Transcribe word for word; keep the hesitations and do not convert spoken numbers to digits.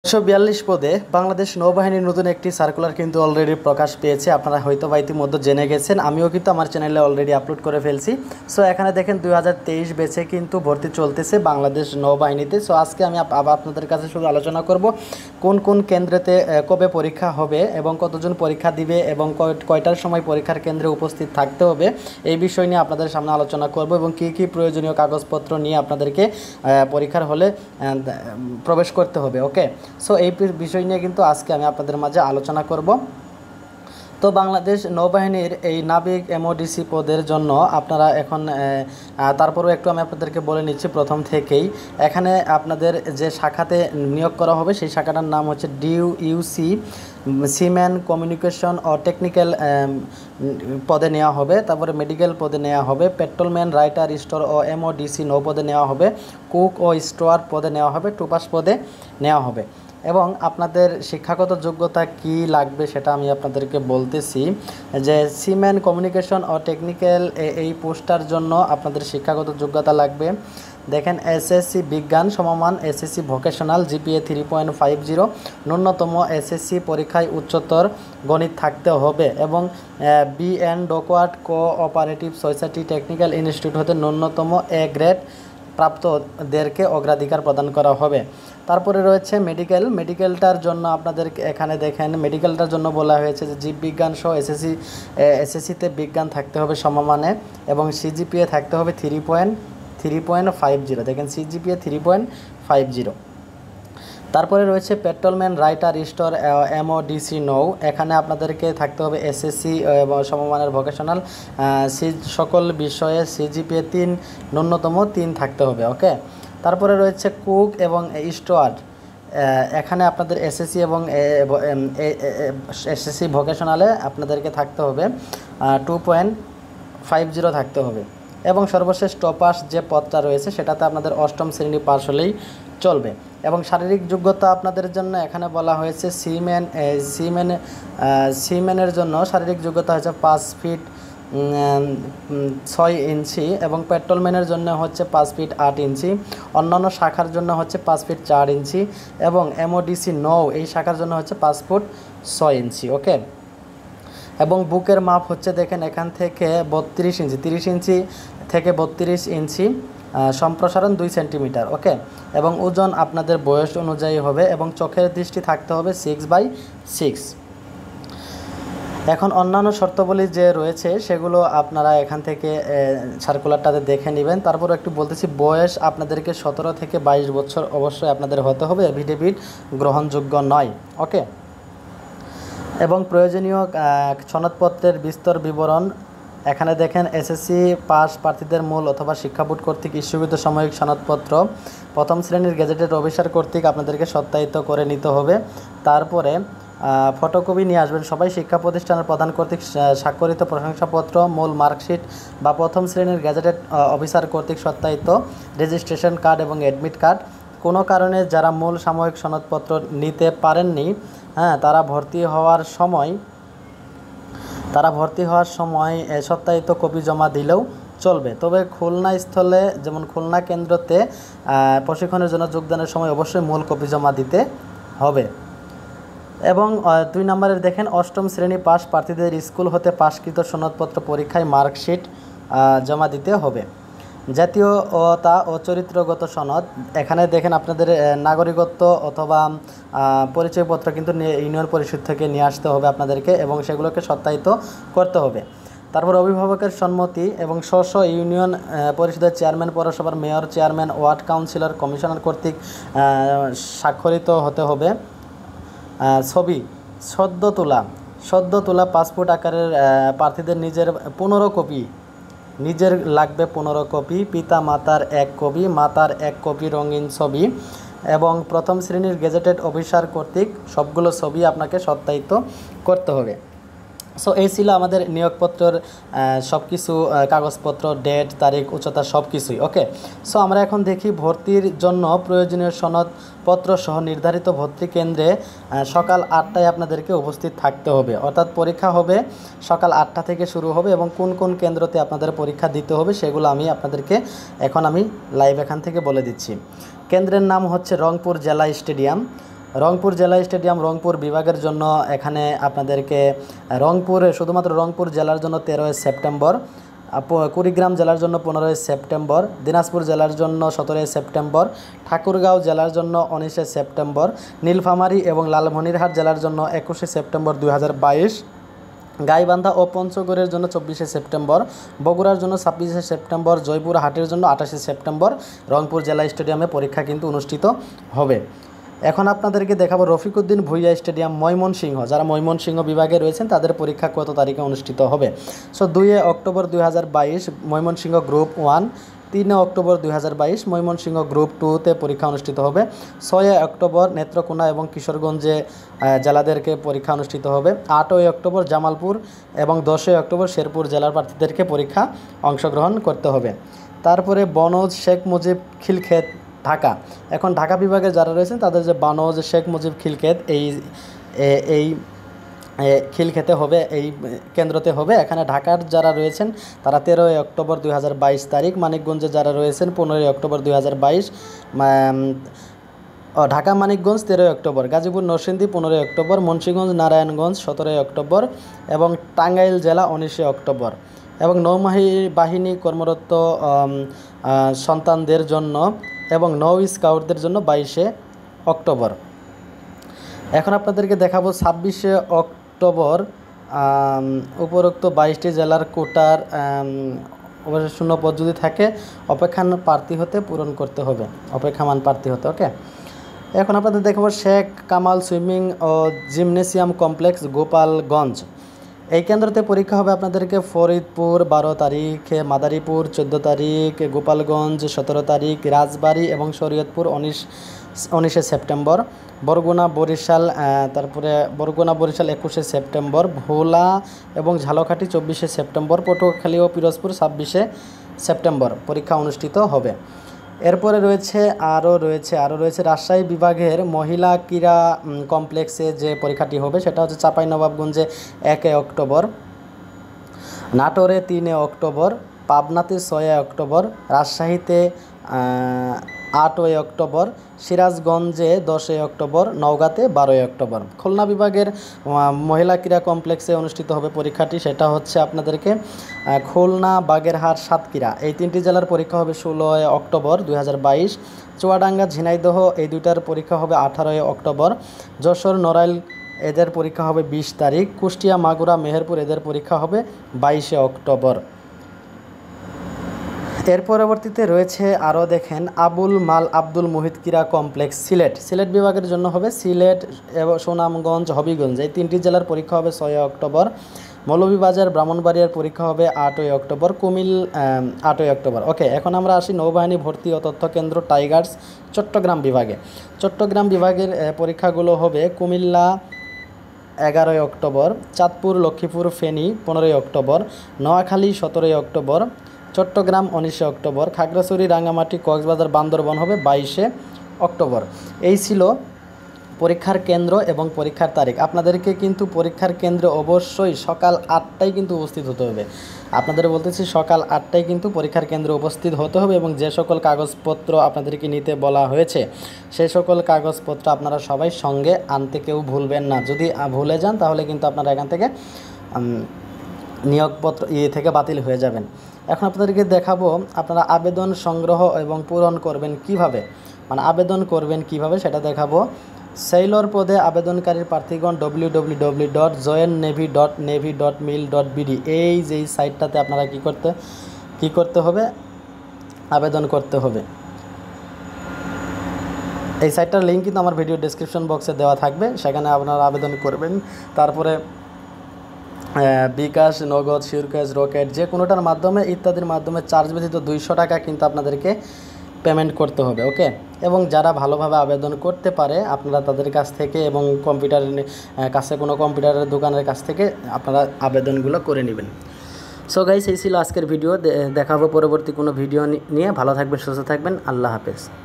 একশো বিয়াল্লিশ পদে বাংলাদেশ নৌবাহিনীর নতুন একটি সার্কুলার কিন্তু অলরেডি প্রকাশ পেয়েছে। আপনারা হয়তো বা ইতিমধ্যে জেনে গেছেন, আমিও কিন্তু আমার চ্যানেলে অলরেডি আপলোড করে ফেলছি। সো এখানে দেখেন দুই হাজার তেইশ বেচে কিন্তু ভর্তি চলতেছে বাংলাদেশ নৌবাহিনীতে। সো আজকে আমি আবার আপনাদের কাছে শুধু আলোচনা করব কোন কোন কেন্দ্রেতে কবে পরীক্ষা হবে এবং কতজন পরীক্ষা দিবে এবং কয়টার সময় পরীক্ষার কেন্দ্রে উপস্থিত থাকতে হবে, এই বিষয় নিয়ে আপনাদের সামনে আলোচনা করব এবং কী কী প্রয়োজনীয় কাগজপত্র নিয়ে আপনাদেরকে পরীক্ষার হলে প্রবেশ করতে হবে। ওকে, সো এই বিষয় নিয়ে কিন্তু আজকে আমি আপনাদের মাঝে আলোচনা করব। তো বাংলাদেশ নৌবাহিনীর এই নাবিক এমওডিসি পদের জন্য আপনারা এখন তারপরেও একটু আমি আপনাদেরকে বলে নিচ্ছি প্রথম থেকেই। এখানে আপনাদের যে শাখাতে নিয়োগ করা হবে সেই শাখাটার নাম হচ্ছে ডিউ ইউসি সিম্যান কমিউনিকেশন ও টেকনিক্যাল পদে নেওয়া হবে। তারপরে মেডিকেল পদে নেওয়া হবে, পেট্রোলম্যান, রাইটার, স্টোর ও এমওডিসি নৌ পদে নেওয়া হবে, কুক ও স্টোয়ার পদে নেওয়া হবে, টুপাস পদে নেওয়া হবে। এবং আপনাদের শিক্ষাগত যোগ্যতা কি লাগবে সেটা আমি আপনাদেরকে বলতেছি যে সিম্যান কমিউনিকেশন ও টেকনিক্যাল এই পোস্টার জন্য আপনাদের শিক্ষাগত যোগ্যতা লাগবে। দেখেন এসএসসি বিজ্ঞান সমমান SSC vocational GPA three point five zero, ন্যূনতম এসএসসি পরীক্ষায় উচ্চতর গণিত থাকতে হবে এবং B and dockyard cooperative society technical institute হতে ন্যূনতম এ গ্রেড প্রাপ্তদেরকে অগ্রাধিকার প্রদান করা হবে। তারপরে রয়েছে মেডিকেল। মেডিকেলটার জন্য আপনাদের এখানে দেখেন মেডিকেলটার জন্য বলা হয়েছে যে জীববিজ্ঞান সহ এসএসসি এসএসসিতে বিজ্ঞান থাকতে হবে সমমানে এবং সিজিপিএ থাকতে হবে three point three point five zero দেখেন CGPA three point five zero. তারপরে রয়েছে পেট্রোলম্যান, রাইটার, স্টোর, এমওডিসি নৌ। এখানে আপনাদেরকে থাকতে হবে এসএসসি সমমানের ভোকেশনাল সি সকল বিষয়ে সিজিপিএ তিন ন্যূনতম তিন থাকতে হবে। ওকে, তারপরে রয়েছে কুক এবং স্টোয়ার। এখানে আপনাদের এসএসসি এবং এসএসসি ভোকেশনালে আপনাদেরকে থাকতে হবে টু পয়েন্ট ফাইভ জিরো থাকতে হবে এবং সর্বশেষ টপাস যে পদটা রয়েছে সেটাতে আপনাদের অষ্টম শ্রেণী পাশ হলেই চলবে। এবং শারীরিক যোগ্যতা আপনাদের জন্য এখানে বলা হয়েছে সিম্যান সিম্যান সিম্যানের জন্য শারীরিক যোগ্যতা হচ্ছে পাঁচ ফিট ছয় ইঞ্চি এবং পেট্রোলম্যানের জন্য হচ্ছে পাঁচ ফিট আট ইঞ্চি, অন্যান্য শাখার জন্য হচ্ছে পাঁচ ফিট চার ইঞ্চি এবং এমওডিসি নৌ এই শাখার জন্য হচ্ছে পাঁচ ফুট ছয় ইঞ্চি। ওকে, এবং বুকের মাপ হচ্ছে দেখেন এখান থেকে বত্রিশ ইঞ্চি তিরিশ ইঞ্চি থেকে বত্রিশ ইঞ্চি, সম্প্রসারণ দুই সেন্টিমিটার। ওকে, এবং ওজন আপনাদের বয়স অনুযায়ী হবে এবং চোখের দৃষ্টি থাকতে হবে সিক্স বাই সিক্স। এখন অন্যান্য শর্তাবলী যে রয়েছে সেগুলো আপনারা এখান থেকে সার্কুলারটাতে দেখে নেবেন। তারপর একটু বলতেছি বয়স আপনাদেরকে সতেরো থেকে বাইশ বছর অবশ্যই আপনাদের হতে হবে, এফিডেভিট গ্রহণযোগ্য নয়। ওকে, এবং প্রয়োজনীয় সনদপত্রের বিস্তর বিবরণ এখানে দেখেন এসএসসি পাস প্রার্থীদের মূল অথবা শিক্ষা বোর্ড কর্তৃক ইস্যুকৃত সাময়িক সনদপত্র প্রথম শ্রেণীর গেজেটেড অফিসার কর্তৃক আপনাদেরকে সত্যায়িত করে নিতে হবে। তারপরে ফটোকপি নিয়ে আসবেন সবাই। শিক্ষা প্রতিষ্ঠানের প্রধান কর্তৃক স্বাক্ষরিত প্রশংসাপত্র, মূল মার্কশিট বা প্রথম শ্রেণীর গেজেটেড অফিসার কর্তৃক সত্যায়িত রেজিস্ট্রেশন কার্ড এবং অ্যাডমিট কার্ড। কোনো কারণে যারা মূল সাময়িক সনদপত্র নিতে পারেননি, হ্যাঁ তারা ভর্তি হওয়ার সময় তারা ভর্তি হওয়ার সময় সত্যায়িত কপি জমা দিলেও চলবে। তবে খুলনা স্থলে যেমন খুলনা কেন্দ্রতে প্রশিক্ষণের জন্য যোগদানের সময় অবশ্যই মূল কপি জমা দিতে হবে। এবং দুই নম্বরের দেখেন অষ্টম শ্রেণী পাস প্রার্থীদের স্কুল হতে পাশকৃত সনদপত্র পরীক্ষায় মার্কশিট জমা দিতে হবে। জাতীয়তা ও চরিত্রগত সনদ এখানে দেখেন আপনাদের নাগরিকত্ব অথবা পরিচয়পত্র কিন্তু ইউনিয়ন পরিষদ থেকে নিয়ে আসতে হবে আপনাদেরকে এবং সেগুলোকে সত্যায়িত করতে হবে। তারপর অভিভাবকের সম্মতি এবং স্ব ইউনিয়ন পরিষদের চেয়ারম্যান, পৌরসভার mayor, chairman, ward councillor, commissioner কর্তৃক স্বাক্ষরিত হতে হবে। ছবি সদ্য তোলা সদ্য তোলা পাসপোর্ট আকারের প্রার্থীদের নিজের পনেরো কপি নিজের লাগবে পনেরো কপি, পিতা মাতার এক কপি, মাতার এক কপি রঙিন ছবি এবং প্রথম শ্রেণীর গেজেটেড অফিসার কর্তৃক সবগুলো ছবি আপনাকে সত্যায়িত করতে হবে। সো এই ছিল আমাদের নিয়োগপত্রের সব কিছু কাগজপত্র, ডেট, তারিখ, উচ্চতা সব কিছুই। ওকে, সো আমরা এখন দেখি ভর্তির জন্য প্রয়োজনীয় সনদপত্র সহ নির্ধারিত ভর্তি কেন্দ্রে সকাল আটটায় আপনাদেরকে উপস্থিত থাকতে হবে। অর্থাৎ পরীক্ষা হবে সকাল আটটা থেকে শুরু হবে এবং কোন কোন কেন্দ্রতে আপনাদের পরীক্ষা দিতে হবে সেগুলো আমি আপনাদেরকে এখন আমি লাইভ এখান থেকে বলে দিচ্ছি। কেন্দ্রের নাম হচ্ছে রংপুর জেলা স্টেডিয়াম। রংপুর জেলা স্টেডিয়াম রংপুর বিভাগের জন্য এখানে আপনাদেরকে রংপুরে শুধুমাত্র রংপুর জেলার জন্য তেরোই সেপ্টেম্বর, কুড়িগ্রাম জেলার জন্য পনেরোই সেপ্টেম্বর, দিনাজপুর জেলার জন্য সতেরোই সেপ্টেম্বর, ঠাকুরগাঁও জেলার জন্য উনিশে সেপ্টেম্বর, নীলফামারী এবং লালমনিরহাট জেলার জন্য একুশে সেপ্টেম্বর দুই হাজার বাইশ, গাইবান্ধা ও পঞ্চগড়ের জন্য চব্বিশে সেপ্টেম্বর, বগুড়ার জন্য ছাব্বিশে সেপ্টেম্বর, জয়পুরহাটের জন্য আঠাশে সেপ্টেম্বর রংপুর জেলা স্টেডিয়ামে পরীক্ষা কিন্তু অনুষ্ঠিত হবে। এখন আপনাদেরকে দেখাবো রফিকুদ্দিন ভুইয়া স্টেডিয়াম ময়মনসিংহ, যারা ময়মনসিংহ বিভাগে রয়েছেন তাদের পরীক্ষা কত তারিখে অনুষ্ঠিত হবে। সো দুইয়ে অক্টোবর দুই হাজার বাইশ ময়মনসিংহ গ্রুপ ওয়ান, তিনে অক্টোবর দুই হাজার বাইশ ময়মনসিংহ গ্রুপ টুতে পরীক্ষা অনুষ্ঠিত হবে। ছয়ে অক্টোবর নেত্রকোনা এবং কিশোরগঞ্জে জেলাদেরকে পরীক্ষা অনুষ্ঠিত হবে। আটই অক্টোবর জামালপুর এবং দশই অক্টোবর শেরপুর জেলার প্রার্থীদেরকে পরীক্ষা অংশগ্রহণ করতে হবে। তারপরে বনজ শেখ মুজিব খিলক্ষেত ঢাকা, এখন ঢাকা বিভাগে যারা রয়েছেন তাদের যে বানজ শেখ মুজিব খিলক্ষেত এই এই খিলক্ষেতে হবে, এই কেন্দ্রতে হবে। এখানে ঢাকার যারা রয়েছেন তারা তেরোই অক্টোবর দুই হাজার বাইশ তারিখ, মানিকগঞ্জে যারা রয়েছেন পনেরোই অক্টোবর দুই হাজার বাইশ, ঢাকা মানিকগঞ্জ তেরোই অক্টোবর, গাজীপুর নরসিংদী পনেরোই অক্টোবর, মুন্সিগঞ্জ নারায়ণগঞ্জ সতেরোই অক্টোবর এবং টাঙ্গাইল জেলা উনিশে অক্টোবর। এবং নৌবাহিনী বাহিনী কর্মরত সন্তানদের জন্য এবং নৌ স্কাউটদের জন্য বাইশে অক্টোবর। এখন আপনাদেরকে দেখাবো ছাব্বিশে অক্টোবর উপরোক্ত বাইশটি জেলার কোটার অবশ্য শূন্য পদ যদি থাকে অপেক্ষান প্রার্থী হতে পূরণ করতে হবে, অপেক্ষামান প্রার্থী হতে। ওকে, এখন আপনাদের দেখাবো শেখ কামাল সুইমিং ও জিমনেসিয়াম কমপ্লেক্স গোপালগঞ্জ, এই কেন্দ্রতে পরীক্ষা হবে আপনাদেরকে ফরিদপুর বারো তারিখ, মাদারীপুর চোদ্দো তারিখ, গোপালগঞ্জ সতেরো তারিখ, রাজবাড়ী এবং শরীয়তপুর উনিশ উনিশে সেপ্টেম্বর, বরগুনা বরিশাল তারপরে বরগুনা বরিশাল একুশে সেপ্টেম্বর, ভোলা এবং ঝালকাঠি চব্বিশে সেপ্টেম্বর, পটুয়াখালী ও পিরোজপুর ছাব্বিশে সেপ্টেম্বর পরীক্ষা অনুষ্ঠিত হবে। এরপরে রয়েছে আরও রয়েছে আরও রয়েছে রাজশাহী বিভাগের মহিলা ক্রীড়া কমপ্লেক্সে যে পরীক্ষাটি হবে সেটা হচ্ছে চাঁপাইনবাবগঞ্জে একে অক্টোবর, নাটোরে তিনে অক্টোবর, পাবনাতে ছয় অক্টোবর, রাজশাহীতে আটই অক্টোবর, সিরাজগঞ্জে দশই অক্টোবর, নওগাঁতে বারোই অক্টোবর। খুলনা বিভাগের মহিলা ক্রীড়া কমপ্লেক্সে অনুষ্ঠিত হবে পরীক্ষাটি, সেটা হচ্ছে আপনাদেরকে খুলনা, বাগেরহাট, সাতক্ষীরা এই তিনটি জেলার পরীক্ষা হবে ষোলোই অক্টোবর দুই হাজার বাইশ। চুয়াডাঙ্গা, ঝিনাইদহ এই দুইটার পরীক্ষা হবে আঠারোই অক্টোবর। যশোর, নড়াইল এদের পরীক্ষা হবে বিশ তারিখ। কুষ্টিয়া, মাগুরা, মেহেরপুর এদের পরীক্ষা হবে বাইশে অক্টোবর। এর পরবর্তীতে রয়েছে আরও দেখেন আবুল মাল আব্দুল মুহিত ক্রীড়া কমপ্লেক্স সিলেট, সিলেট বিভাগের জন্য হবে সিলেট এবং সুনামগঞ্জ, হবিগঞ্জ এই তিনটি জেলার পরীক্ষা হবে ছয় অক্টোবর। মৌলভীবাজার, ব্রাহ্মণবাড়িয়ার পরীক্ষা হবে আটই অক্টোবর, কুমিল আটই অক্টোবর। ওকে, এখন আমরা আসি নৌবাহিনী ভর্তি ও তথ্য কেন্দ্র টাইগার্স চট্টগ্রাম বিভাগে। চট্টগ্রাম বিভাগের পরীক্ষাগুলো হবে কুমিল্লা এগারোই অক্টোবর, চাঁদপুর, লক্ষ্মীপুর, ফেনী পনেরোই অক্টোবর, নোয়াখালী সতেরোই অক্টোবর, চট্টগ্রাম উনিশে অক্টোবর, খাগড়াছড়ি, রাঙ্গামাটি, কক্সবাজার, বান্দরবন হবে বাইশে অক্টোবর। এই ছিল পরীক্ষার কেন্দ্র এবং পরীক্ষার তারিখ। আপনাদেরকে কিন্তু পরীক্ষার কেন্দ্রে অবশ্যই সকাল আটটায় কিন্তু উপস্থিত হতে হবে। আপনাদের বলতেছি সকাল আটটায় কিন্তু পরীক্ষার কেন্দ্রে উপস্থিত হতে হবে এবং যে সকল কাগজপত্র আপনাদেরকে নিতে বলা হয়েছে সেই সকল কাগজপত্র আপনারা সবাই সঙ্গে আনতে কেউ ভুলবেন না। যদি ভুলে যান তাহলে কিন্তু আপনারা এখান থেকে নিয়োগপত্র ইয়ে থেকে বাতিল হয়ে যাবেন। এখন আপনাদেরকে দেখাবো আপনারা আবেদন সংগ্রহ এবং পূরণ করবেন কিভাবে, মানে আবেদন করবেন কিভাবে সেটা দেখাবো। সেইলর পদে আবেদনকারীর প্রার্থীগণ W W W dot join navy dot navy dot mil dot BD এই যে সাইটটাতে আপনারা কি করতে কি করতে হবে আবেদন করতে হবে। এই সাইটটার লিঙ্ক কিন্তু আমার ভিডিও ডেসক্রিপশন বক্সে দেওয়া থাকবে, সেখানে আপনারা আবেদন করবেন। তারপরে বিকাশ, নগদ, শিরকাশ, রকেট যে কোনোটার মাধ্যমে ইত্যাদির মাধ্যমে চার্জ ব্যতীত দুইশো টাকা কিন্তু আপনাদেরকে পেমেন্ট করতে হবে। ওকে, এবং যারা ভালোভাবে আবেদন করতে পারে আপনারা তাদের কাছ থেকে এবং কম্পিউটারের কাছে কোনো কম্পিউটারের দোকানের কাছ থেকে আপনারা আবেদনগুলো করে নেবেন। সো গাইস, এই ছিল আজকের ভিডিও। দেখাবো পরবর্তী কোনো ভিডিও নিয়ে। ভালো থাকবেন, সুস্থ থাকবেন। আল্লাহ হাফেজ।